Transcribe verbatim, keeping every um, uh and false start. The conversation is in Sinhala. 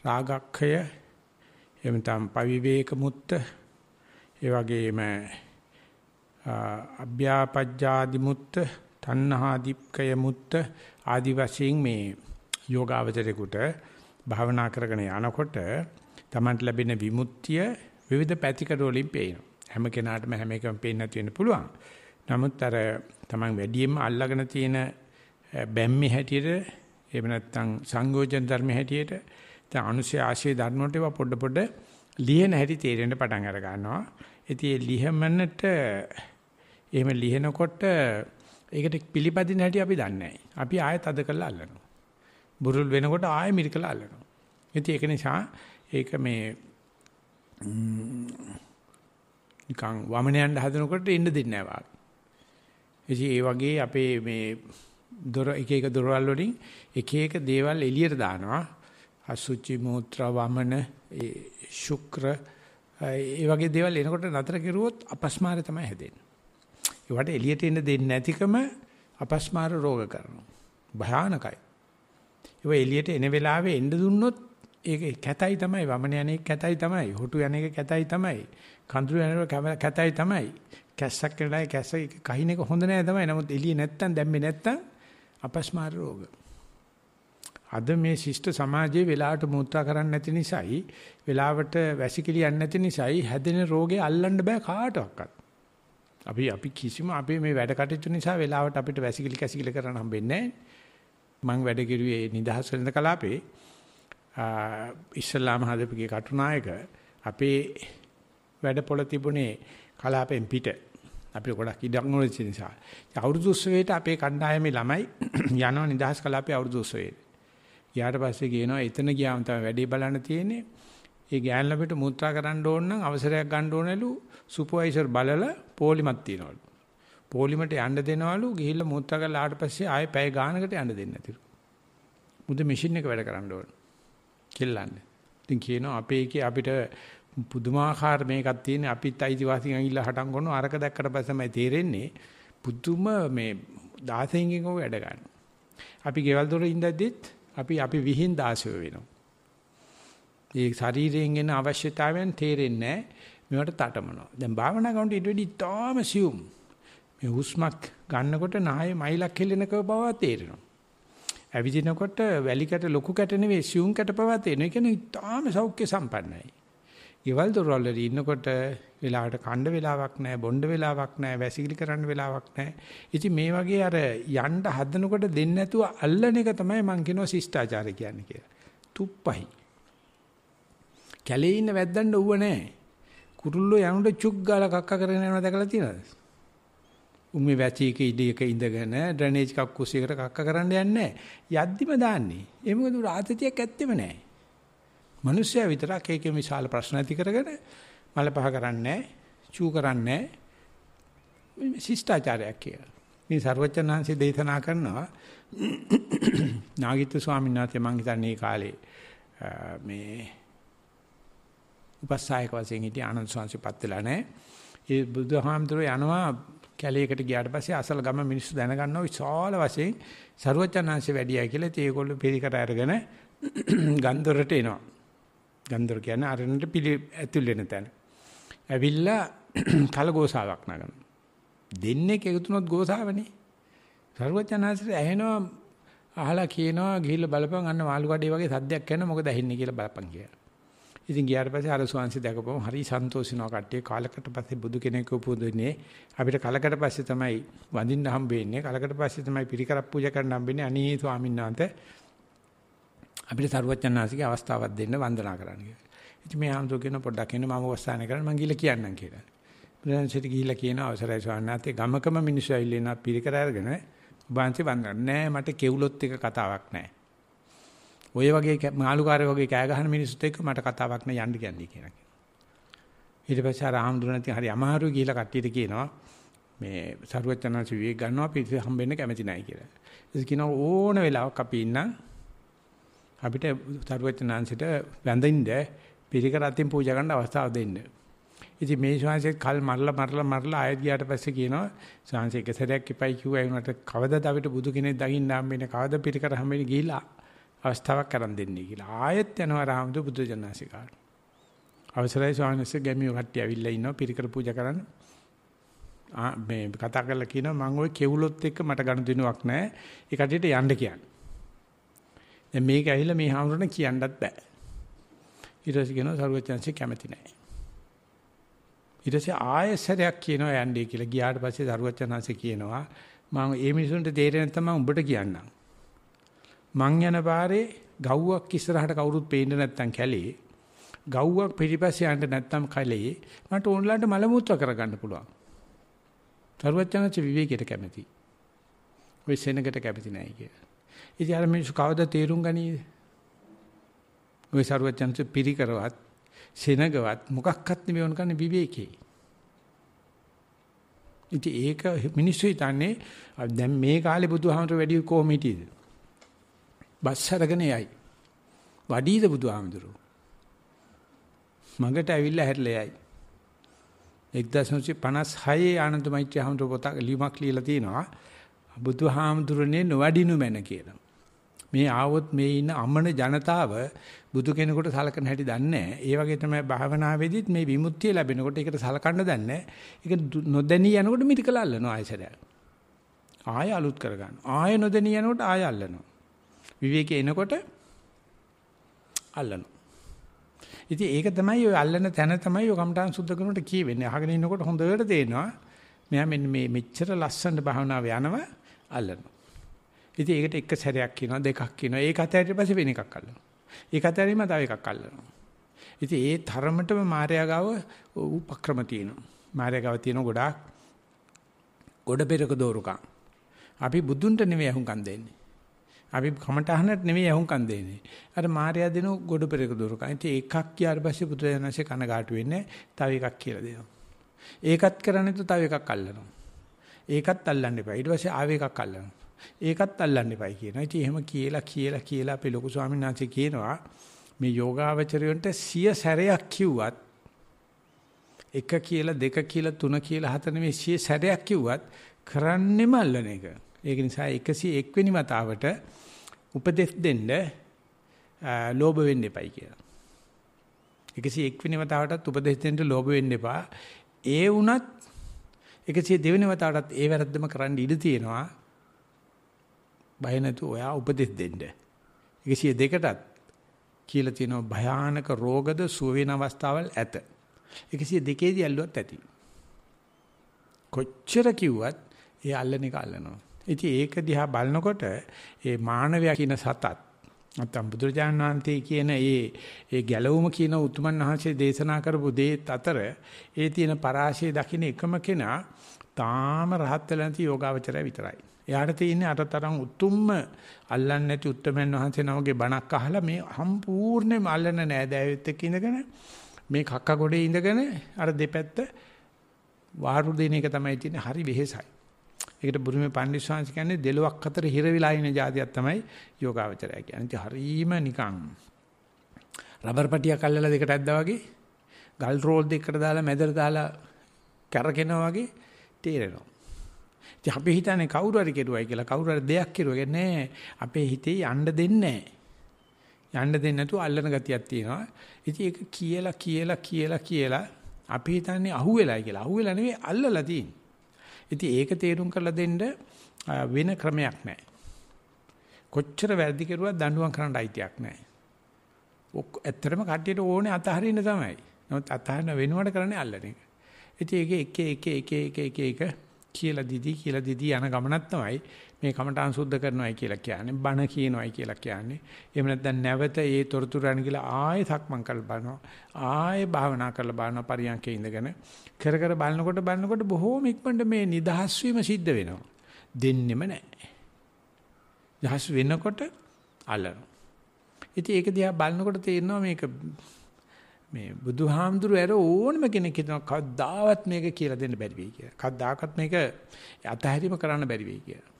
රාගක්ඛය එහෙම නැත්නම් පවිවේක මුත්ත ඒ වගේම අභ්‍යාපජ්ජාදි මුත්ත තණ්හාදික්කය මුත්ත ආදි වශයෙන් මේ යෝගාවචරේකට භාවනා කරගෙන යනකොට තමන්ට ලැබෙන විමුක්තිය විවිධ පැතිකඩ වලින් පේනවා. හැම කෙනාටම හැම එකම පේන්න නැති වෙන්න පුළුවන්. නමුත් අර තමන් වැඩියෙන්ම අල්ලාගෙන තියෙන බැම්මේ හැටියට එහෙම නැත්නම් සංයෝජන ධර්ම හැටියට දැන් අනුශය ආශය ධර්ම වලට ඒවා පොඩ පොඩ ලියන හැටි තේරෙන්න පටන් අර ගන්නවා. ඉතින් ඒ ලියමනට එහෙම ලියනකොට ඒකට පිළිපදින හැටි අපි දන්නේ නැහැ. අපි ආයෙත් අද කරලා අල්ලනවා. බුරුල් වෙනකොට ආයෙ මිරිකලා අල්ලනවා. ඉතින් ඒක නිසා ඒක මේ නිකන් වමනයන් හදනකොට ඉන්න දෙන්නේ නැහැ වාගේ. ඉතින් ඒ වගේ අපේ මේ දොර එක එක දොරවල් වලින් එක එක දේවල් එළියට දානවා. අසුචි මූත්‍රා වමන ඒ ශුක්‍ර ඒ වගේ දේවල් එනකොට නතර කෙරුවොත් අපස්මාරය තමයි හැදෙන්නේ. ඒවට එළියට එන්න දෙන්නේ නැතිකම අපස්මාර රෝග කරනවා. භයානකයි. ඒව එළියට එන වෙලාවේ එන්න දුන්නොත් ඒක කැතයි තමයි. වමන යන්නේ කැතයි තමයි. හොටු යන්නේ කැතයි තමයි. කඳුළු යන්නේ කැතයි තමයි. කැස්සක් වෙනලා කැස්ස කහින එක හොඳ නෑ තමයි. නමුත් එළිය නැත්තම් දැම්මේ නැත්තම් අපස්මාර රෝග. අද මේ ශිෂ්ට සමාජයේ වෙලාවට මූත්‍රා කරන්නේ නැති නිසායි වෙලාවට වැසිකිලි යන්නේ නැති නිසායි හැදෙන රෝගේ අල්ලන්න බෑ කාටවත්. අපි අපි කිසිම අපේ මේ වැඩ කටයුතු නිසා වෙලාවට අපිට වැසිකිලි කැසිකිලි කරන්න හම්බෙන්නේ නැහැ. මම වැඩ කෙරුවේ නිදහස් වෙනද කලාපේ ඉස්ලාම හදපිගේ කටුනායක අපේ වැඩ පොළ තිබුණේ කලාපෙන් පිට. අපි ගොඩක් ඉඩක් නොලෙච්ච නිසා. අවුරුදු උත්සවයට අපේ කණ්ඩායමේ ළමයි යනවා නිදහස් කලාපේ අවුරුදු උත්සවයට. ඊට පස්සේ කියනවා එතන ගියාම තමයි වැඩේ බලන්න තියෙන්නේ. ඒ ගෑන් ළමයට මුත්‍රා කරන්න ඕන නම් අවසරයක් ගන්න ඕනලු සුපර්වයිසර් බලලා පොලිමක් තියනවලු. පොලිමට යන්න දෙනවලු ගිහිල්ලා මුත්‍රා කරලා ආවට පස්සේ ආයෙ පැය ගානකට යන්න දෙන්නේ නැතිලු. මුද මැෂින් එක වැඩ කරන්න ඕන. කෙල්ලන්නේ. ඉතින් කියනවා අපේ එකේ අපිට පුදුමාකාර මේකක් තියෙන අපිත් අයිතිවාසිකම් ඇවිල්ලා හටන් කරනවා අරක දැක්කට පස්සේ තමයි තේරෙන්නේ පුදුම මේ දාසෙන්ගෙන් ඔය වැඩ ගන්න. අපි ගෙවල් දොර ඉඳද්දිත් අපි අපි විහිං දාසයෝ වෙනවා. ඒ ශරීරයෙන් එන අවශ්‍යතාවයන් තේරෙන්නේ නැහැ. මේවට තටමනවා. දැන් භාවනා කරනකොට ඊට වෙඩි තාම සියුම්. මේ හුස්මක් ගන්නකොට නායේ මයිලක් හෙලෙනක බව තේරෙනවා. ඇවිදිනකොට වැලිකට ලොකු කැට නෙවෙයි සියුම් කැට බව තේරෙනවා. ඒ කියන්නේ තාම සෞඛ්‍ය සම්පන්නයි. ගෙවල් දොරවල් වල ඉන්නකොට වෙලාවට කණ්ඩ වෙලාවක් නැහැ, බොණ්ඩ වෙලාවක් නැහැ, වැසිකිලි කරන්න වෙලාවක් නැහැ. ඉතින් මේ වගේ අර යන්න හදනකොට දෙන්නේ නැතුව අල්ලන එක තමයි මං කියනවා ශිෂ්ටාචාරය කියන්නේ කියලා. තුප්පයි. කැලේ ඉන්න වැද්දන්ට ඌව නැහැ. කුරුල්ලෝ යනකොට චුක් ගාලා කක්ක කරගෙන යනවා දැකලා තියෙනවද? උම්මේ වැචීක ඉඩයක ඉඳගෙන ඩ්‍රේනේජ් කක්කුසියකට කක්ක කරන්න යන්නේ නැහැ. යද්දිම දාන්නේ. ඒ මොකද උර ආතතියක් ඇත්තෙම නැහැ. මිනිස්සයා විතරක් ඒකේ විශාල ප්‍රශ්න ඇති කරගෙන මල පහ කරන්නේ චූ කරන්නේ ශිෂ්ටාචාරයක් කියලා. මේ සර්වචනංශي දේශනා කරනවා නාගිත් ස්වාමීන් වහන්සේ මං හිතන්නේ කාලේ මේ උපස්සායක වශයෙන් හිටිය ආනන්ද ස්වාමීන්පත් වෙලා නැහැ. ඒ බුදුහාමුදුරුවෝ යනවා කැලේකට ගියාට පස්සේ අසල ගම මිනිස්සු දැනගන්නවා විශාල වශයෙන් සර්වචනංශي වැඩියයි කියලා. ඉතින් ඒගොල්ලෝ පිළිකට අරගෙන ගන්දොරට එනවා. ගන්දොර කියන්නේ අරණට පිළි ඇතුල් වෙන තැන. ඇවිල්ලා කලගෝසාවක් නගනවා. දෙන්නේ එකතුනොත් ගෝසාවනේ. සර්වචනංශي ඇහෙනවා අහලා කියනවා ගිහිල්ලා බලපන් අන්න මාළු කඩේ වගේ සද්දයක් කරනවා මොකද ඇහෙන්නේ කියලා බලපන් කියලා. ඉතින් ගියාට පස්සේ අර ස්වාංශي දැකපුවම හරි සන්තෝෂ වෙනවා කට්ටිය. කාලකට පස්සේ බුදු කෙනෙක් උපුදුනේ අපිට කලකට පස්සේ තමයි වඳින්න හම්බෙන්නේ. කලකට පස්සේ තමයි පිරිකරක් පූජා කරන්න හම්බෙන්නේ. අනේ ස්වාමීන් වහන්සේ අපිට සරුවචනාංශිකේ අවස්ථාවක් දෙන්න වන්දනා කරන්න කියලා. ඉතින් මේ ආම්දෝ කියන පොඩ්ඩක් එන්න මම වස්සාන කරන්න මං ගිහලා කියන්නම් කියලා. බුදුන්සිට ගිහිල්ලා කියන අවසරයි ස්වාමීන් වහන්සේ ගමකම මිනිස්සු ඇවිල්ලා එනවා පිරිකර අරගෙන ඔබාන්සේ වන්දන නෑ මට කෙවුලොත් එක කතාවක් නෑ. ඔය වගේ මාළුකාරයෝ වගේ කෑ ගහන මිනිස්සුත් එක්ක මට කතාවක් නෑ යන්න කියන්නේ කියලා. ඊට පස්සේ ආ ආම්දුරණති හරි අමාරුයි කියලා කට්ටියට කියනවා මේ සරුවචනාංශ විවේක ගන්නවා පිරිස හම්බෙන්න කැමති නෑ කියලා. ඒක කියනවා ඕන වෙලාවක අපි ඉන්නම් අපිට සරුවචනාංශයට වැඳින්න පිරිකර අතින් පූජා කරන්න අවස්ථාව දෙන්න. ඉතින් මේ ශාංශයේ කල් මරලා මරලා මරලා ආයෙත් ගියාට පස්සේ කියනවා ශාංශ එක සැරයක් ඉපයි කිව්වා ඒ උනට කවදද අපිට බුදු කෙනෙක් දකින්න හම්බෙන්නේ කවද පිරිකර හම්බෙන්නේ ගිහිලා අවස්ථාවක් කරන් දෙන්නේ කියලා. ආයෙත් යනවා රාමතු බුදුජානනාසිකාට. අවසරයි ස්වාමීන් වහන්සේ ගැමියෝ කට්ටිය ඇවිල්ලා ඉන්නවා පිරිකර පූජා කරන්න. ආ මේ කතා කරලා කියනවා මම ওই කෙවුලොත් එක්ක මට ගනුදෙනුවක් නැහැ. ඒ කට්ටියට යන්න කියන්නේ. දැන් මේක ඇවිල්ලා මේ හාමුදුරනේ කියන්නත් බෑ. ඊට පස්සේ කියනවා සරුවචනන්සේ කැමති නැහැ. ඊට පස්සේ ආයෙසරයක් කියනවා යන්නේ කියලා. ගියාට පස්සේ සරුවචනන්සේ කියනවා මම මේ මිනිසුන්ට තේරෙන්නේ නැත්නම් මම උඹට කියන්නම්. මං යන පාරේ ගව්වක් ඉස්සරහට කවුරුත් පේන්නේ නැත්නම් කැලේ ගව්වක් පිටිපස්සේ යන්න නැත්නම් කැලේ මට ඕන්ලාට මල මුත්‍ර කරගන්න පුළුවන්. සරුවචනන්සේ විවේකයට කැමති. ඔය සෙනගට කැමති නැහැ කියලා. ඉතින් අර මිනිස්සු කවදා තේරුම් ගනීද? ඔය සරුවචනන්සේ පිරිකරවත් සෙනගවත් මොකක්වත් නෙමෙයි වුණ කන්නේ විවේකේ. ඉතින් ඒක මිනිස්සු හිතන්නේ දැන් මේ කාලේ බුදුහාමර වැඩි කොහොම හිටියේද? බස් අරගෙන යයි. වඩීද බුදුහාමඳුරු. මගට ඇවිල්ලා හැරිලා යයි. එක්දාස් නවසිය පනස් හය ආනන්ද මෛත්‍රී හාමුදුරුවෝ පොතක් ලියුමක් ලියලා තිනවා. බුදුහාමඳුරනේ නොවැඩිනු මැන කියලා. මේ ආවොත් මේ ඉන්න අමන ජනතාව බුදු කෙනෙකුට සලකන හැටි දන්නේ නැහැ. ඒ වගේ තමයි භාවනාවේදීත් මේ විමුක්තිය ලැබෙනකොට ඒකට සලකන්න දන්නේ නැහැ. ඒක නොදැනී යනකොට මිරිකලා අල්ලනවා ආයසරය. ආය අලුත් කරගන්න. ආය නොදැනී යනකොට ආය අල්ලනවා. විවේකේ එනකොට අල්ලනවා. ඉතින් ඒක තමයි ඔය අල්ලන තැන තමයි ඔය කම්ඨාන් සුද්ධ කරනකොට කියවෙන්නේ. අහගෙන ඉන්නකොට හොඳට තේරෙනවා. මෙයා මෙන්න මේ මෙච්චර ලස්සන භාවනාව යනවා අල්ලනවා. ඉතින් ඒකට එක සැරයක් කියනවා දෙකක් කියනවා. ඒක අතහැරිය පස්සේ වෙන එකක් අල්ලනවා. ඒක අතහැරීම තව එකක් අල්ලනවා. ඉතින් ඒ තරමටම මාර්යා ගාව උපක්‍රම තියෙනවා. මාර්යා ගාව තියෙන ගොඩාක් ගොඩ පෙරක දෝරුකම්. අපි බුදුන්ට නෙවෙයි අහුම්කම් දෙන්නේ. අපි කමටහනට නෙවෙයි අහුම්කම් දෙන්නේ. අර මාර්යා දෙන ගොඩ පෙරක දෝරුකම්. ඉතින් එකක් කියාට පස්සේ බුදුරජාණන්සේ කනගාටු වෙන්නේ තව එකක් කියලා දෙනවා. ඒකත් කරන්නේ තව එකක් අල්ලනවා. ඒකත් අල්ලන්න එපා. ඊට පස්සේ ආව එකක් අල්ලනවා. ඒකත් අල්ලන්න එපයි කියනවා. ඉතින් එහෙම කියලා කියලා කියලා අපේ ලොකු ස්වාමීන් වහන්සේ කියනවා මේ යෝගාවචරයන්ට සිය සැරයක් කිව්වත් එක කියලා දෙක කියලා තුන කියලා හතර නෙමෙයි සිය සැරයක් කිව්වත් කරන්නෙම අල්ලන එක. ඒක නිසා එකසිය එක් වෙනි වතාවට උපදෙස් දෙන්න ලෝභ වෙන්න එපයි කියලා. එකසිය එක් වෙනි වතාවටත් උපදෙස් දෙන්න ලෝභ වෙන්න එපා. ඒ වුණත් එකසිය දෙවෙනි වතාවටත් ඒ වැරද්දම කරන්න ඉඩ තියෙනවා. බය නැතුව ඔයා උපදෙස් දෙන්න. එකසිය දෙකටත් කියලා තියෙනවා භයානක රෝගද සුව වෙන අවස්ථාවල් ඇත. එකසිය දෙකේදී ඇල්ලුවත් ඇති. කොච්චර කිව්වත් ඒ අල්ලන එක අල්ලනවා. ඉතින් ඒක දිහා බලනකොට ඒ මානවයා කියන සතත් නැත්නම් බුදුරජාණන් වහන්සේ කියන ඒ ඒ ගැලවුම කියන උතුමන් වහන්සේ දේශනා කරපු දේත් අතර ඒ තියෙන පරාශය දකින්න එකම කෙනා තාම රහත් වෙලා නැති යෝගාවචරය විතරයි. එයාට තියෙන්නේ අරතරන් උතුම්ම අල්ලන්නේ නැති උත්තමයන් වහන්සේ නමගේ බණක් අහලා මේ සම්පූර්ණයෙන්ම අල්ලන නෑදෑයෙත් එක්ක ඉඳගෙන මේ කක්ක ගොඩේ ඉඳගෙන අර දෙපැත්ත වාරු දෙන එක තමයි තියෙන්නේ. හරි වෙහෙසයි. ඒකට බුරුමේ පණ්ඩිත ශාන්ති කියන්නේ දෙලොක් අතර හිර වෙලා ඉන්න જાතියක් තමයි යෝගාවචරය කියන්නේ. ඉතින් හරීම නිකන් රබර් පටියක් අල්ලලා දෙකට ඇද්දා වගේ ගල් රෝල් දෙකකට දාලා මැදට දාලා කරකිනවා වගේ තේරෙනවා. ඉතින් අපි හිතන්නේ කවුරු හරි කෙරුවයි කියලා කවුරු හරි දෙයක් කෙරුවා නෑ. අපේ හිතේ යන්න දෙන්නේ නෑ. යන්න දෙන්නේ නැතුව අල්ලන ගතියක් තියෙනවා. ඉතින් ඒක කියලා කියලා කියලා කියලා අපි හිතන්නේ අහුවෙලායි කියලා. අහුවෙලා නෙවෙයි අල්ලලා තියෙන්නේ. ඉතින් ඒක තේරුම් කරලා දෙන්න වෙන ක්‍රමයක් නැහැ. කොච්චර වැරදි කෙරුවත් දඬුවම් කරන්න අයිතියක් නැහැ. ඔක් ඇත්තටම කට්ටියට ඕනේ අතහරින්න තමයි. නමුත් අතහරින වෙනුවට කරන්නේ අල්ලන එක. ඉතින් ඒක එක එක එක එක එක එක කියලා දිදි කියලා දිදි යන ගමනක් තමයි මේ කමඨාන් සුද්ධ කරනවායි කියලා කියන්නේ. බණ කියනවායි කියලා කියන්නේ. එහෙම නැත්නම් නැවත ඒ තොරතුරු අරන් කියලා ආයෙ සක්මන් කරලා බලනවා. ආයෙ භාවනා කරලා බලනවා පරියන්කේ ඉඳගෙන. කර කර බලනකොට බලනකොට බොහෝම ඉක්මනට මේ නිදහස් වීම සිද්ධ වෙනවා. දෙන්නෙම නැහැ. නිදහස් වෙනකොට අල්ලනවා. ඉතින් ඒක දිහා බලනකොට තේරෙනවා මේක මේ බුදුහාමුදුරු ඇර ඕනම කෙනෙක් හිතනවා කවදාවත් මේක කියලා දෙන්න බැරි වෙයි කියලා. කවදාකවත් මේක අතහැරීම කරන්න බැරි වෙයි කියලා.